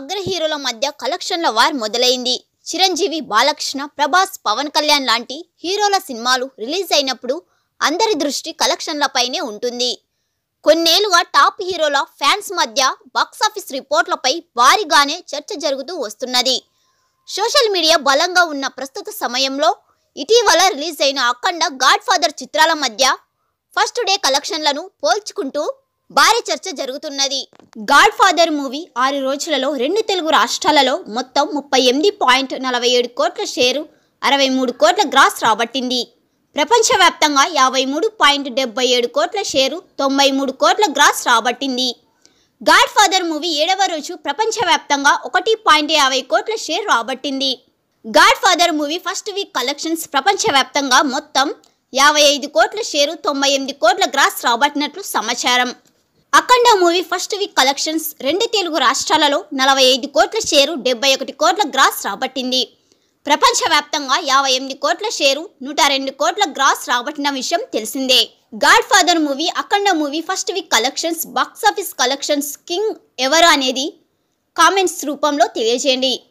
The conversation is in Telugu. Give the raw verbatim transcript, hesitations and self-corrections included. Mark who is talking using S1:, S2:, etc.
S1: అగ్ర హీరోల మధ్య కలెక్షన్ల వార్ మొదలైంది. చిరంజీవి, బాలకృష్ణ, ప్రభాస్, పవన్ కళ్యాణ్ లాంటి హీరోల సినిమాలు రిలీజ్ అయినప్పుడు అందరి దృష్టి కలెక్షన్లపైనే ఉంటుంది. కొన్నేళ్లుగా టాప్ హీరోల ఫ్యాన్స్ మధ్య బాక్సాఫీస్ రిపోర్ట్లపై భారీగానే చర్చ జరుగుతూ వస్తున్నది. సోషల్ మీడియా బలంగా ఉన్న ప్రస్తుత సమయంలో ఇటీవల రిలీజ్ అయిన అఖండ, గాడ్ ఫాదర్ చిత్రాల మధ్య ఫస్ట్ డే కలెక్షన్లను పోల్చుకుంటూ భారీ చర్చ జరుగుతున్నది. గాడ్ ఫాదర్ మూవీ ఆరు రోజులలో రెండు తెలుగు రాష్ట్రాలలో మొత్తం ముప్పై ఎనిమిది పాయింట్ నలభై ఏడు కోట్ల షేరు, అరవై మూడు కోట్ల గ్రాస్ రాబట్టింది. ప్రపంచవ్యాప్తంగా యాభై మూడు పాయింట్ డెబ్బై ఏడు కోట్ల షేరు, తొంభై మూడు కోట్ల గ్రాస్ రాబట్టింది. గాడ్ ఫాదర్ మూవీ ఏడవ రోజు ప్రపంచవ్యాప్తంగా ఒకటి పాయింట్ యాభై కోట్ల షేర్ రాబట్టింది. Godfather movie first week collections ప్రపంచవ్యాప్తంగా మొత్తం యాభై ఐదు కోట్ల షేరు, తొంభై ఎనిమిది కోట్ల గ్రాస్ రాబట్టినట్లు సమాచారం. Akhanda movie first week collections రెండు తెలుగు రాష్ట్రాలలో నలభై ఐదు కోట్ల షేరు, డెబ్బై ఒకటి కోట్ల గ్రాస్ రాబట్టింది. ప్రపంచవ్యాప్తంగా యాభై ఎనిమిది కోట్ల షేరు, నూట రెండు కోట్ల గ్రాస్ రాబట్టిన విషయం తెలిసిందే. Godfather movie, Akhanda movie first week collections, box office collections king ఎవరు అనేది కామెంట్స్ రూపంలో తెలియజేయండి.